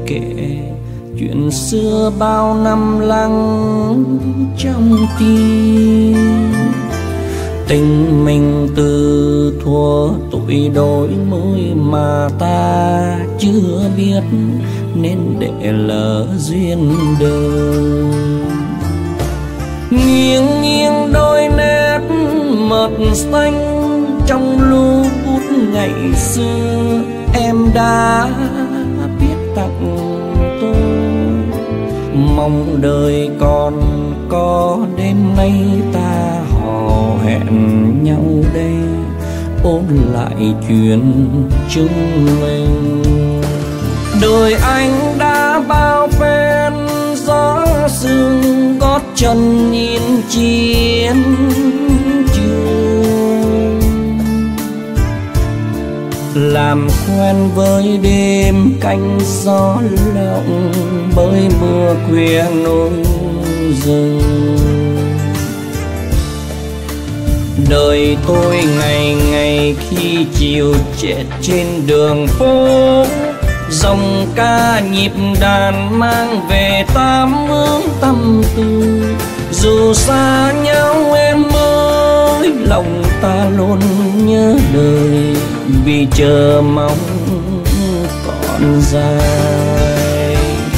kể chuyện xưa bao năm lặng trong tim. Tình mình từ thuở tuổi đổi mới mà ta chưa biết, nên để lỡ duyên đời. Nghiêng nghiêng đôi nét mật xanh trong lưu bút ngày xưa, em đã biết tặng tôi. Mong đời còn có đêm nay ta hò hẹn nhau đây, ôn lại chuyện chúng mình. Đời anh đã bao phen gió sương, gót chân nhìn chiến trường. Làm quen với đêm canh gió lộng, bơi mưa khuya núi rừng. Đời tôi ngày ngày khi chiều chết trên đường phố, dòng ca nhịp đàn mang về tám hướng tâm tư. Dù xa nhau em ơi, lòng ta luôn nhớ đời, vì chờ mong còn dài.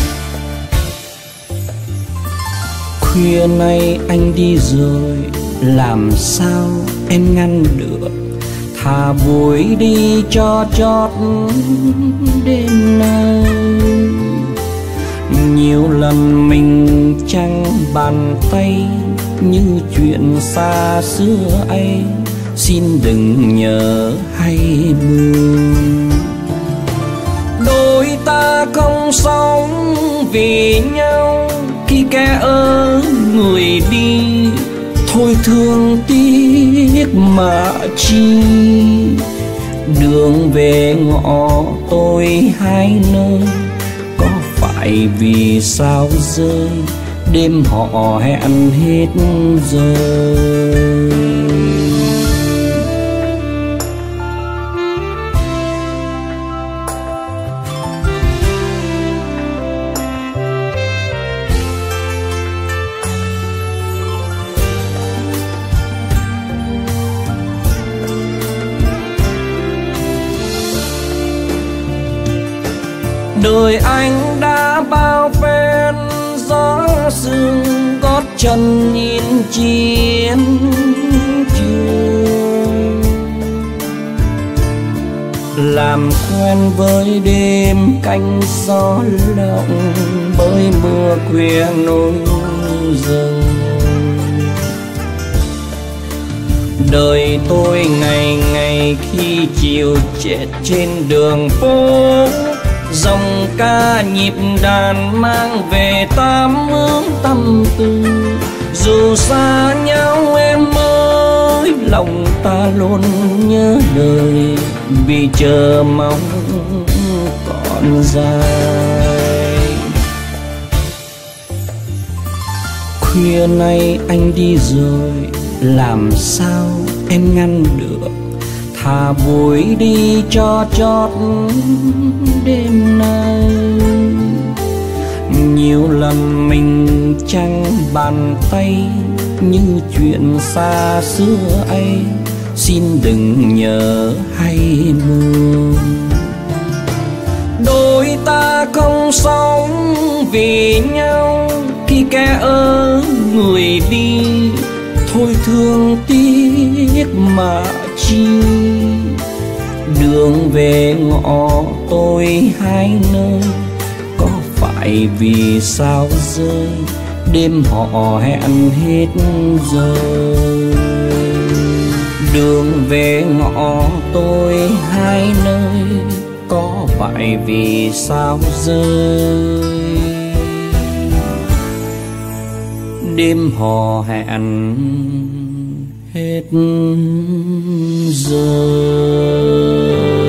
Khuya nay anh đi rồi, làm sao em ngăn được? Thà buổi đi cho chót đêm nay. Nhiều lần mình chẳng bàn tay như chuyện xa xưa ấy, xin đừng nhớ hay buồn. Đôi ta không sống vì nhau, khi kẻ ở người đi thôi thương tiếc mà chi. Đường về ngõ tôi hai nơi, có phải vì sao rơi đêm họ hẹn hết rồi. Đời anh đã bao phen gió sương, gót chân nhìn chiến trường. Làm quen với đêm canh gió lộng, bơi mưa khuya núi rừng. Đời tôi ngày ngày khi chiều chết trên đường phố, dòng ca nhịp đàn mang về tám hướng tâm tư. Dù xa nhau em ơi, lòng ta luôn nhớ đời, vì chờ mong còn dài. Khuya nay anh đi rồi, làm sao em ngăn được? Thà buổi đi cho chót đêm nay. Nhiều lần mình chẳng bàn tay như chuyện xa xưa ấy, xin đừng nhớ hay buồn. Đôi ta không sống vì nhau, khi kẻ ở người đi thôi thương tiếc mà chi. Đường về ngõ tôi hai nơi, có phải vì sao rơi đêm họ hẹn hết rồi. Đường về ngõ tôi hai nơi, có phải vì sao rơi đêm họ hẹn hết giờ.